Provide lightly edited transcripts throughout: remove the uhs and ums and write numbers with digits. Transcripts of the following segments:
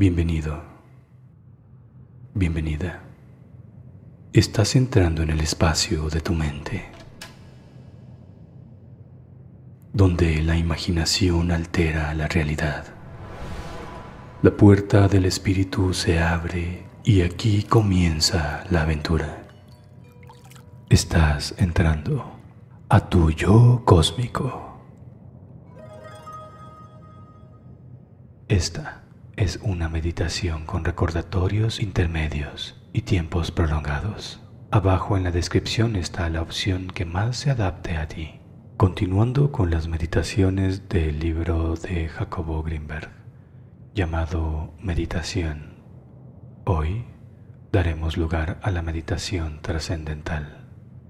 Bienvenido, bienvenida. Estás entrando en el espacio de tu mente, donde la imaginación altera la realidad. La puerta del espíritu se abre y aquí comienza la aventura. Estás entrando a tu yo cósmico. Esta es una meditación con recordatorios intermedios y tiempos prolongados. Abajo en la descripción está la opción que más se adapte a ti. Continuando con las meditaciones del libro de Jacobo Greenberg, llamado Meditación, hoy daremos lugar a la meditación trascendental.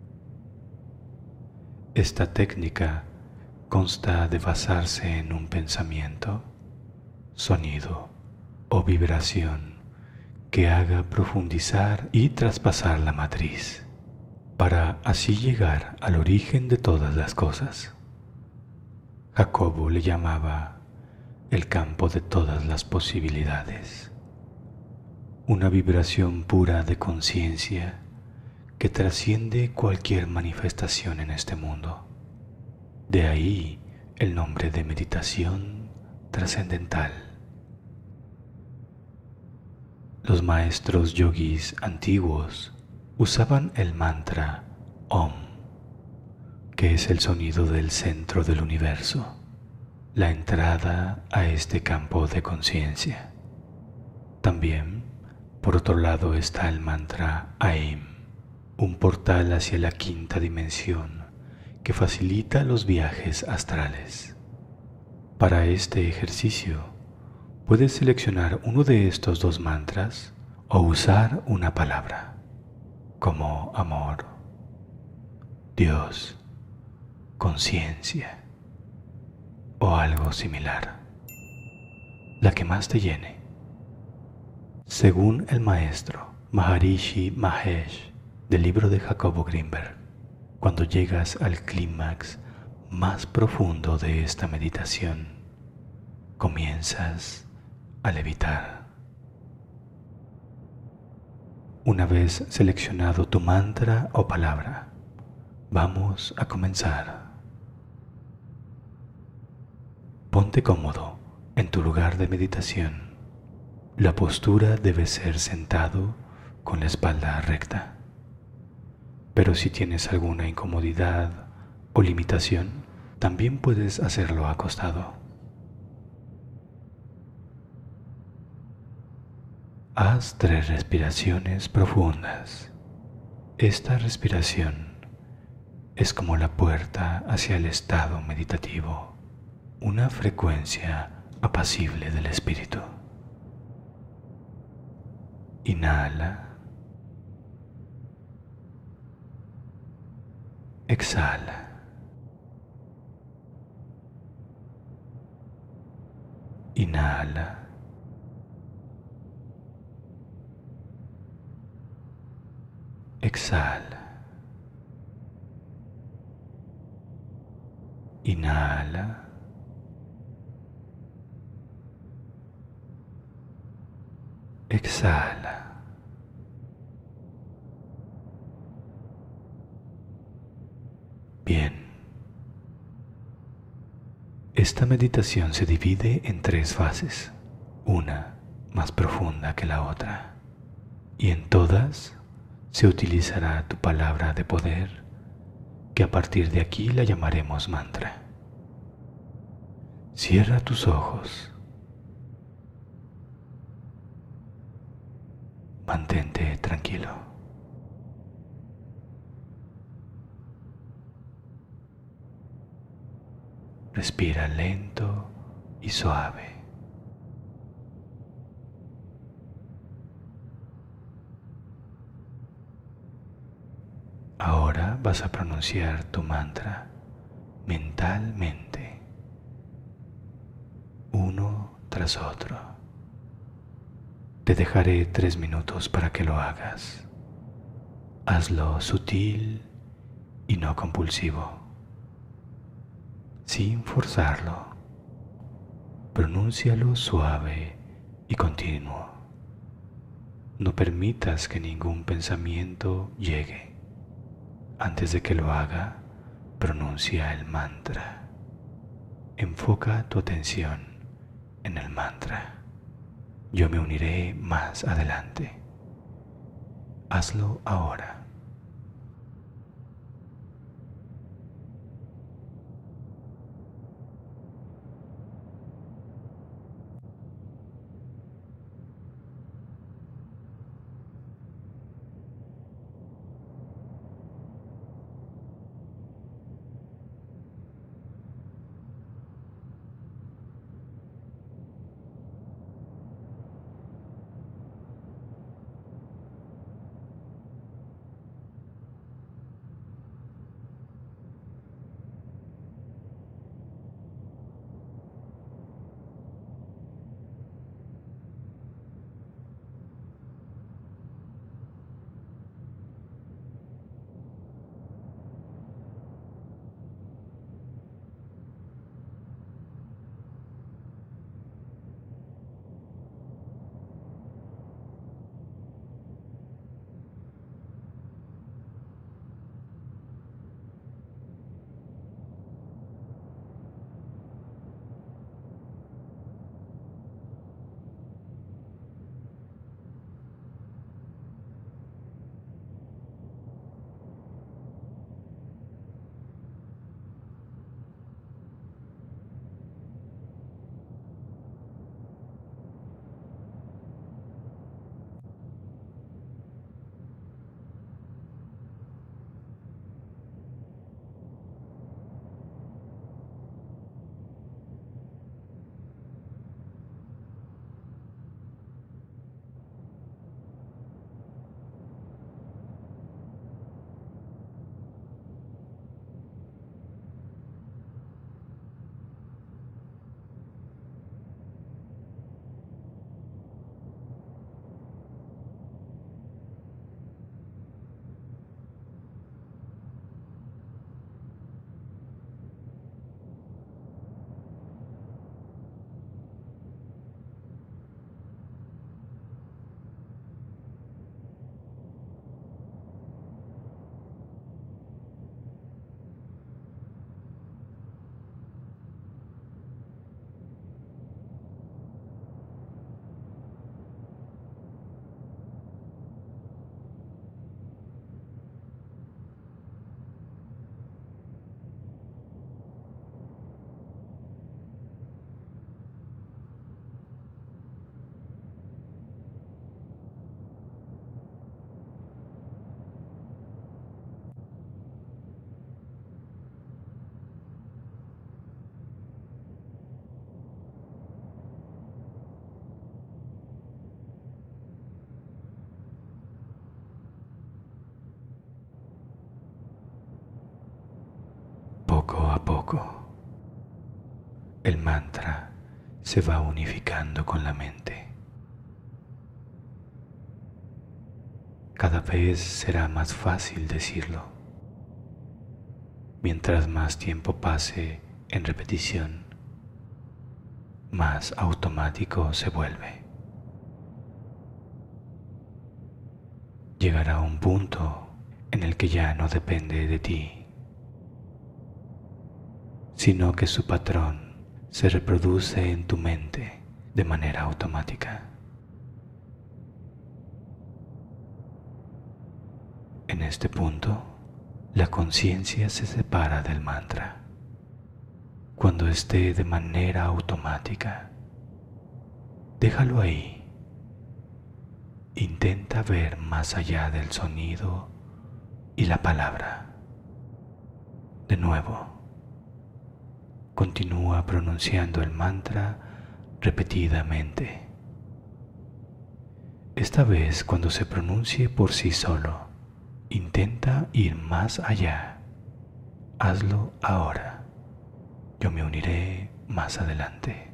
Esta técnica consta de basarse en un pensamiento, sonido o vibración que haga profundizar y traspasar la matriz, para así llegar al origen de todas las cosas. Jacobo le llamaba el campo de todas las posibilidades, una vibración pura de conciencia que trasciende cualquier manifestación en este mundo. De ahí el nombre de meditación trascendental. Los maestros yogis antiguos usaban el mantra Om, que es el sonido del centro del universo, la entrada a este campo de conciencia. También, por otro lado, está el mantra Aim, un portal hacia la quinta dimensión que facilita los viajes astrales. Para este ejercicio, puedes seleccionar uno de estos dos mantras o usar una palabra, como amor, Dios, conciencia o algo similar, la que más te llene. Según el maestro Maharishi Mahesh del libro de Jacobo Greenberg, cuando llegas al clímax más profundo de esta meditación, comienzas a levitar. Una vez seleccionado tu mantra o palabra, vamos a comenzar. Ponte cómodo en tu lugar de meditación. La postura debe ser sentado con la espalda recta. Pero si tienes alguna incomodidad o limitación, también puedes hacerlo acostado. Haz 3 respiraciones profundas. Esta respiración es como la puerta hacia el estado meditativo, una frecuencia apacible del espíritu. Inhala. Exhala. Inhala. Exhala. Inhala. Exhala. Bien. Esta meditación se divide en 3 fases, una más profunda que la otra, y en todas se utilizará tu palabra de poder, que a partir de aquí la llamaremos mantra. Cierra tus ojos. Mantente tranquilo. Respira lento y suave. Ahora vas a pronunciar tu mantra mentalmente, uno tras otro. Te dejaré 3 minutos para que lo hagas. Hazlo sutil y no compulsivo, sin forzarlo. Pronúncialo suave y continuo. No permitas que ningún pensamiento llegue. Antes de que lo haga, pronuncia el mantra. Enfoca tu atención en el mantra. Yo me uniré más adelante. Hazlo ahora. Poco a poco, el mantra se va unificando con la mente. Cada vez será más fácil decirlo. Mientras más tiempo pase en repetición, más automático se vuelve. Llegará un punto en el que ya no depende de ti, sino que su patrón se reproduce en tu mente de manera automática. En este punto, la conciencia se separa del mantra. Cuando esté de manera automática, déjalo ahí. Intenta ver más allá del sonido y la palabra. De nuevo, continúa pronunciando el mantra repetidamente. Esta vez, cuando se pronuncie por sí solo, intenta ir más allá. Hazlo ahora. Yo me uniré más adelante.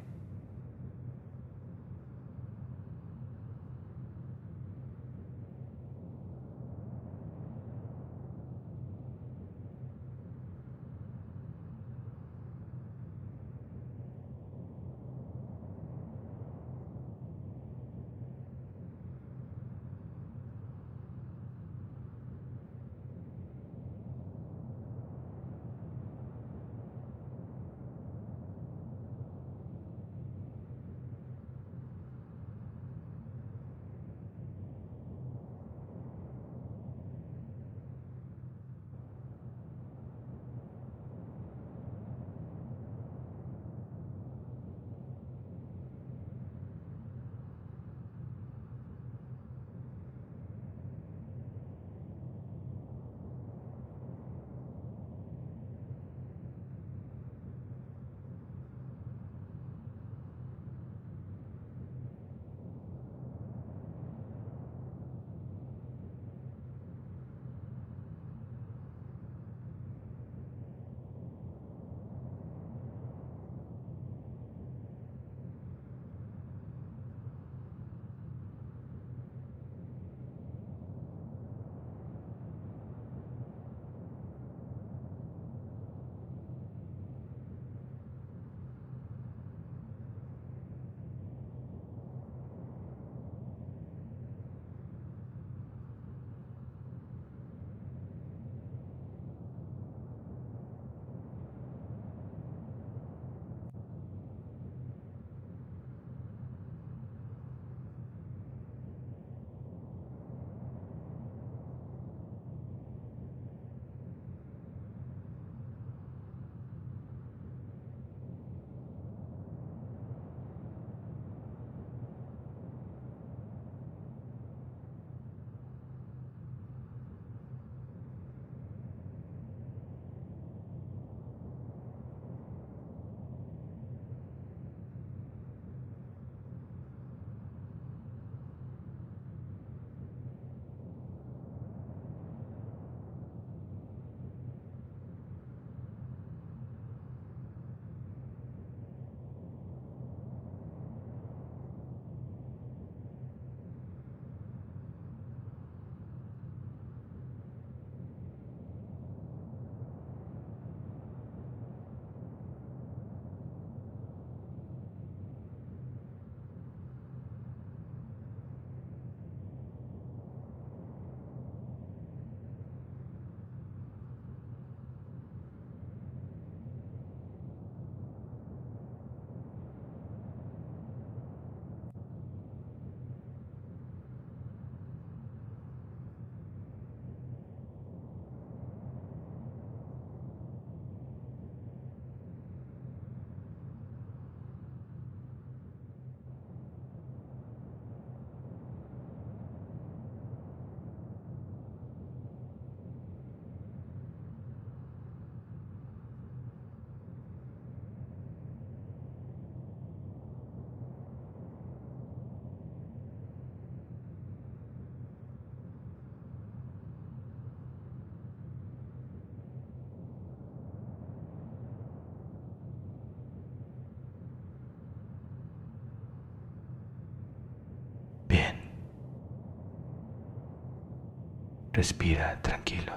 Respira tranquilo.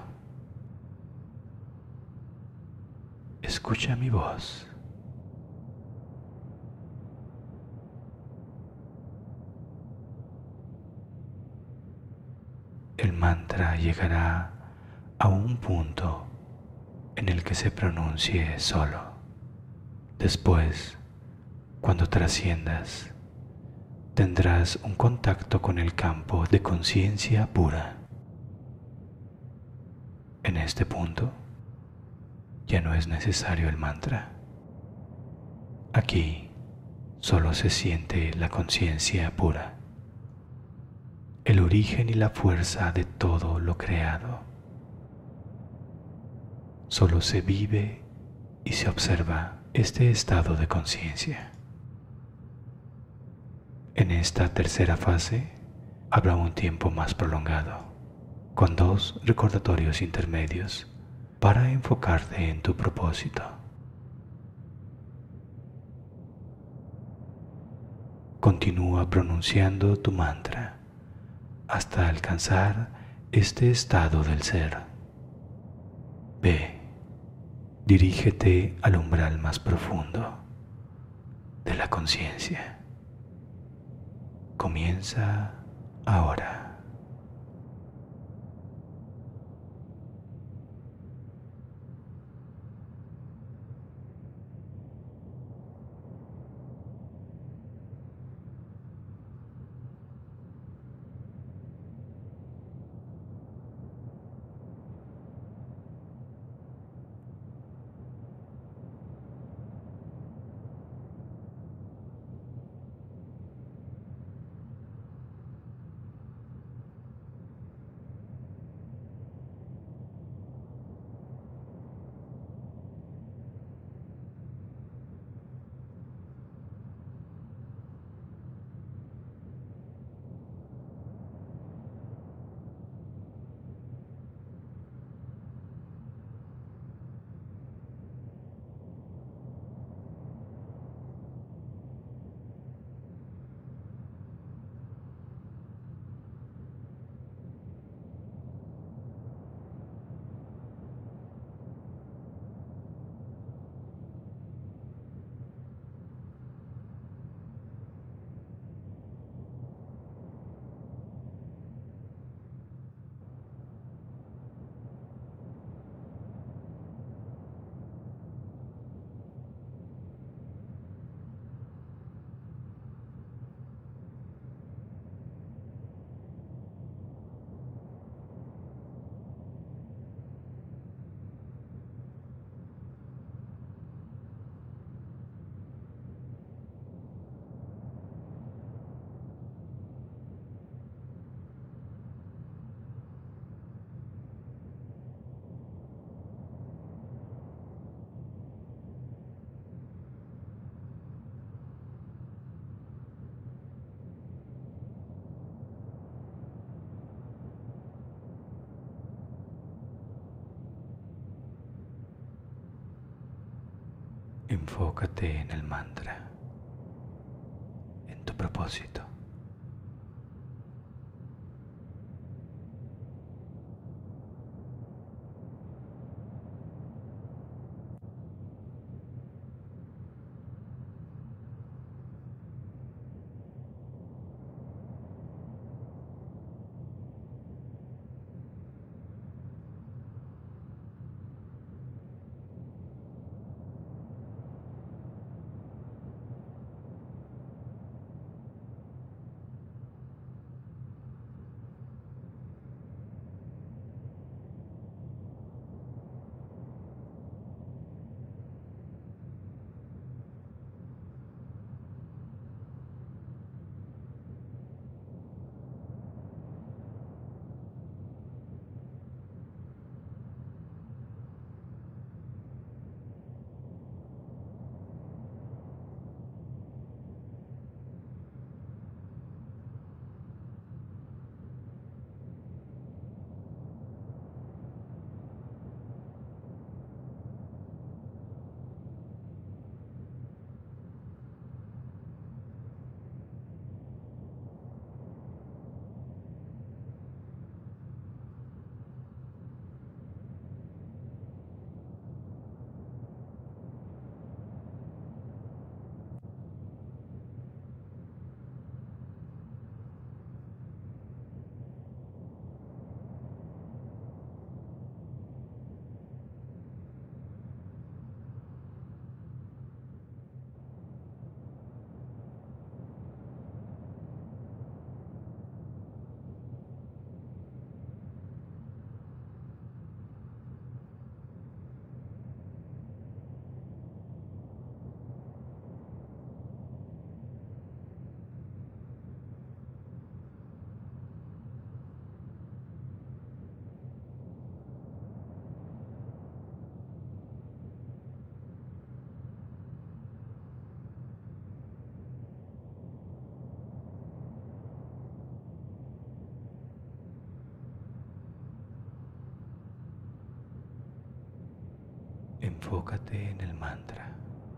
Escucha mi voz. El mantra llegará a un punto en el que se pronuncie solo. Después, cuando trasciendas, tendrás un contacto con el campo de conciencia pura. En este punto, ya no es necesario el mantra. Aquí solo se siente la conciencia pura, el origen y la fuerza de todo lo creado. Solo se vive y se observa este estado de conciencia. En esta tercera fase habrá un tiempo más prolongado, con 2 recordatorios intermedios para enfocarte en tu propósito. Continúa pronunciando tu mantra hasta alcanzar este estado del ser. Ve, dirígete al umbral más profundo de la conciencia. Comienza ahora. Enfócate en el mantra, en tu propósito. Enfócate en el mantra.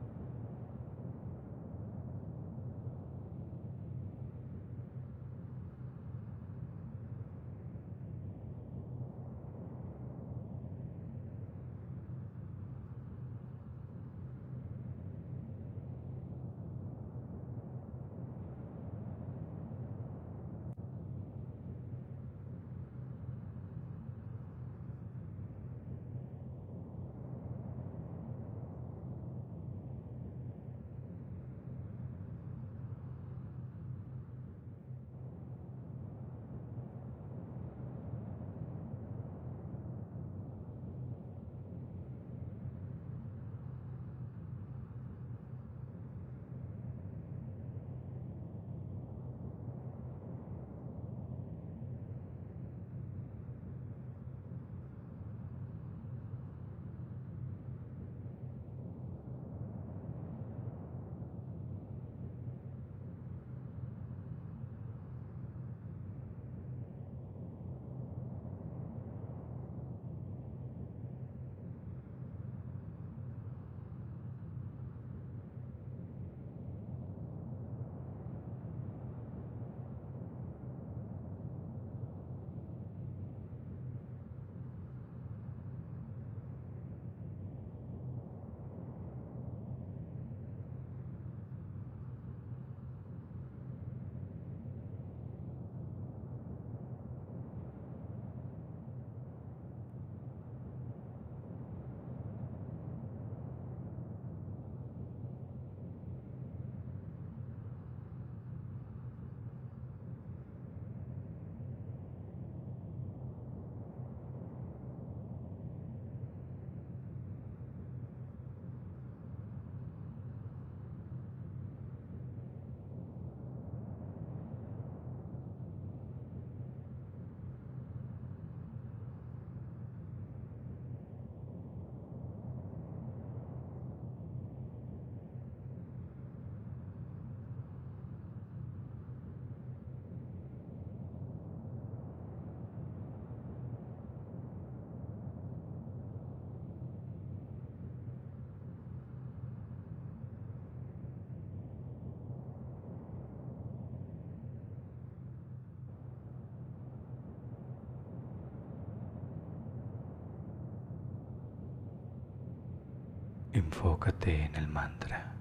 Enfócate en el mantra,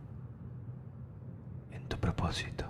en tu propósito.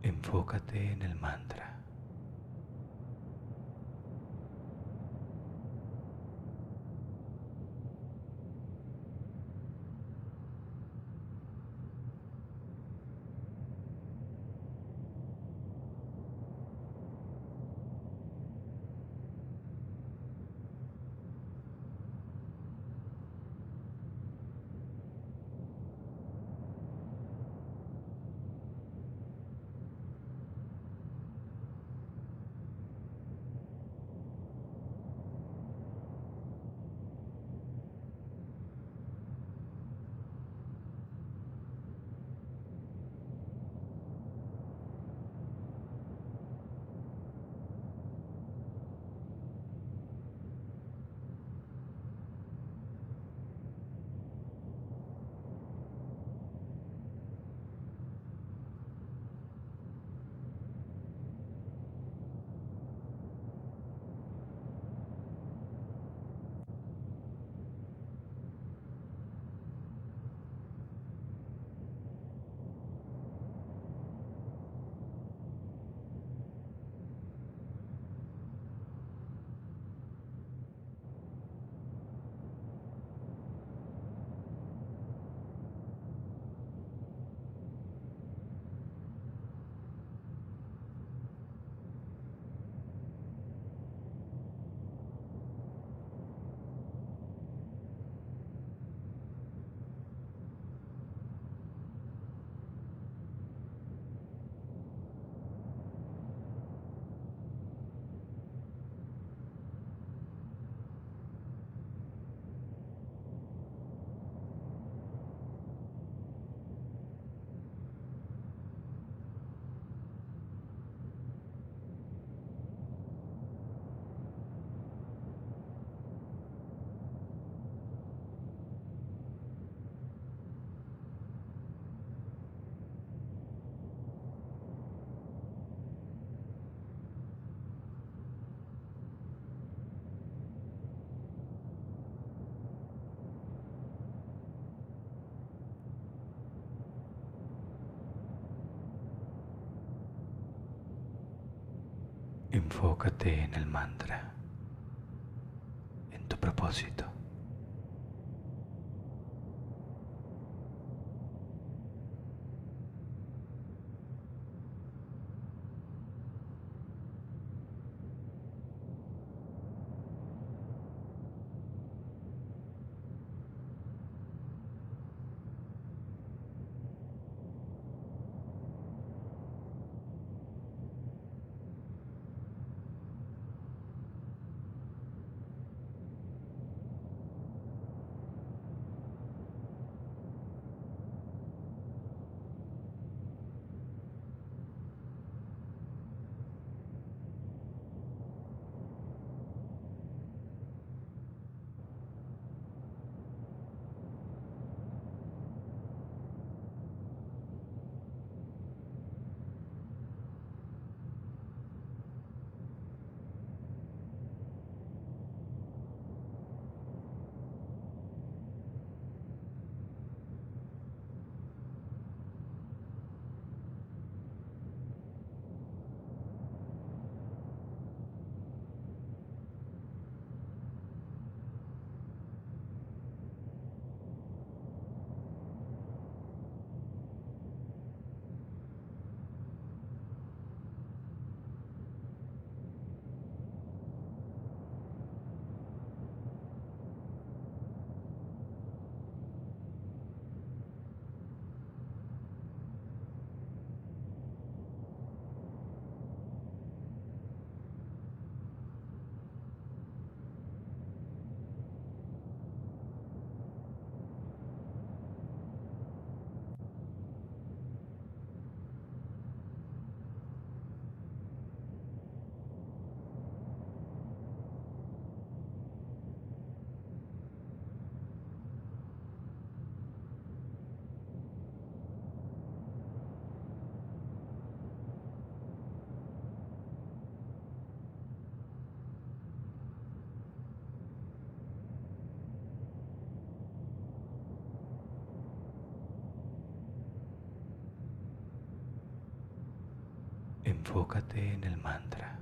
Enfócate en el mantra. Enfócate en el mantra, en tu propósito. Enfócate en el mantra.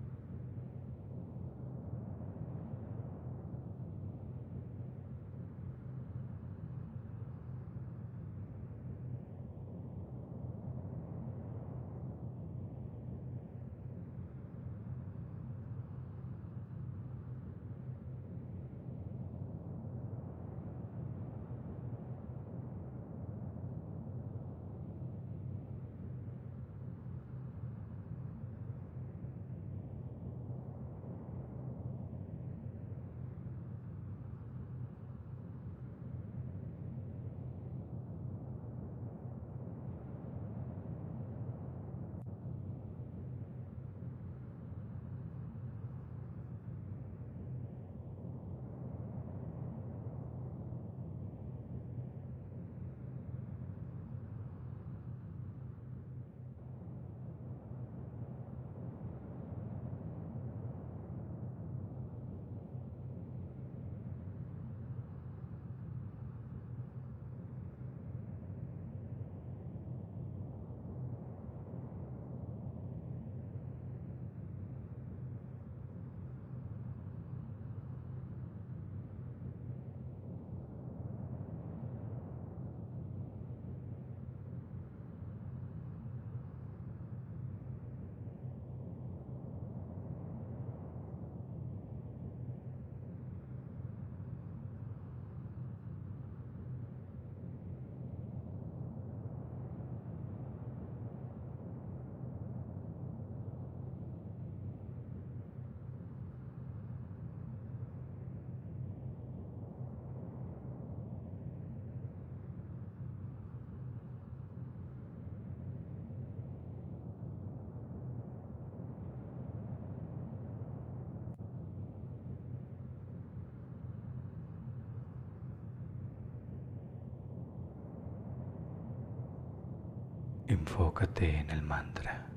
Enfócate en el mantra,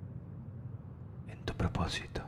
en tu propósito.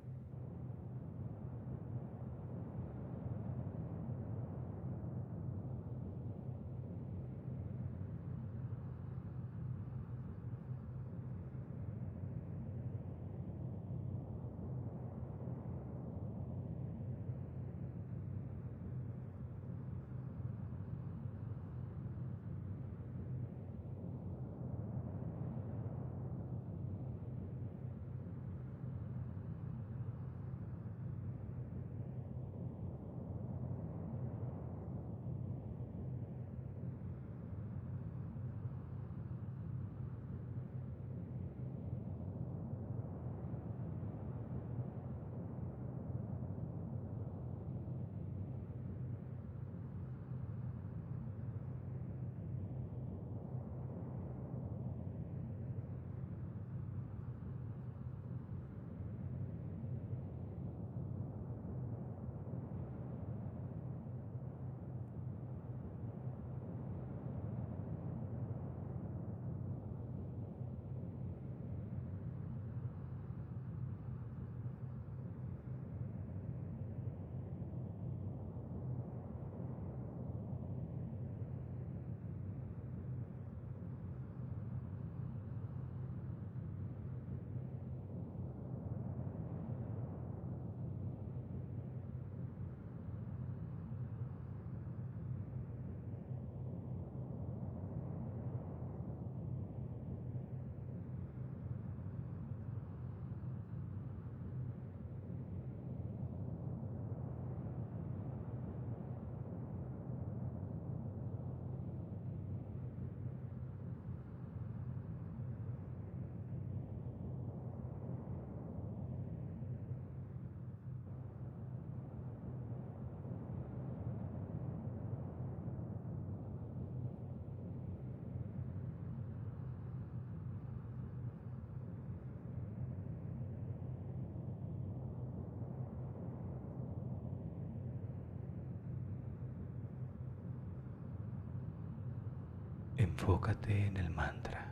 Enfócate en el mantra.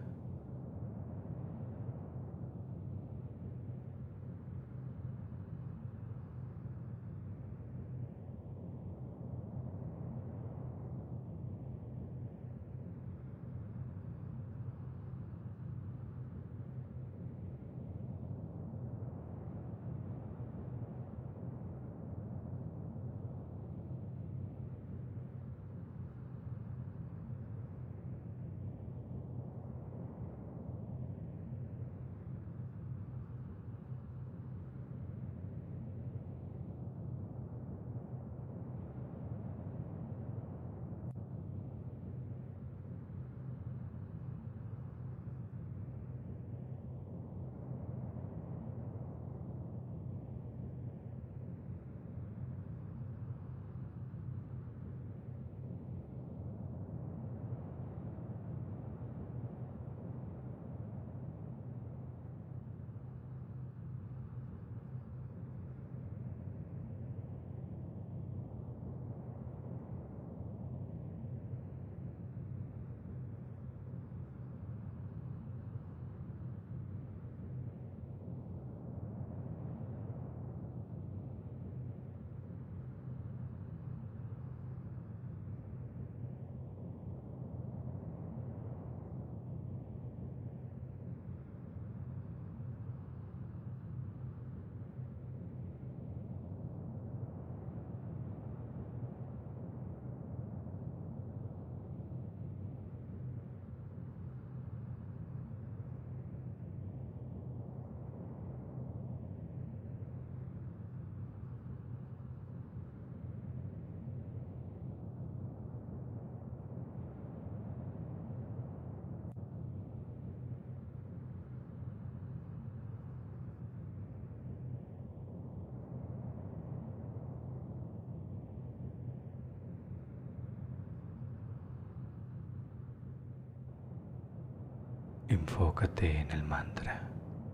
Enfócate en el mantra,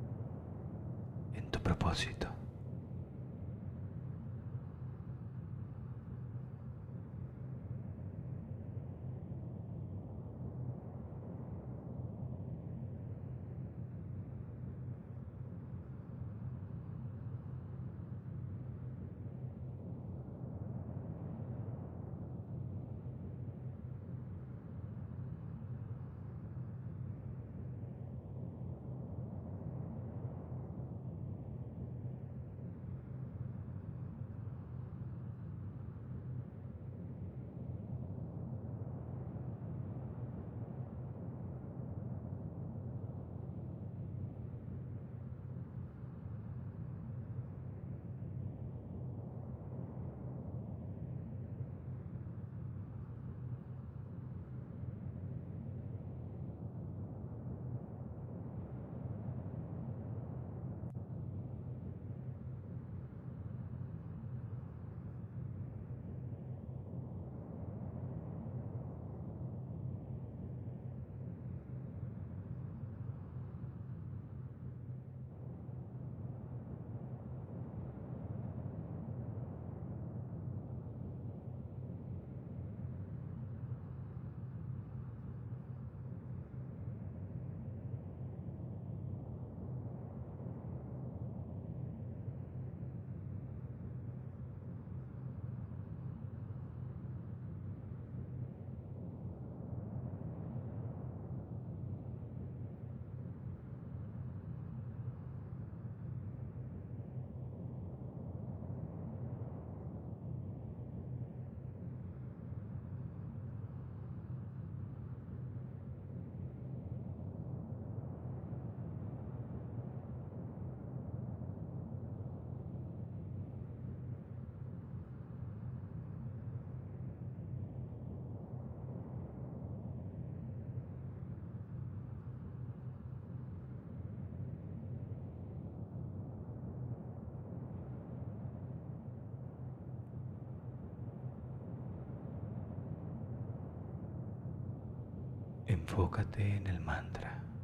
en tu propósito. Enfócate en el mantra.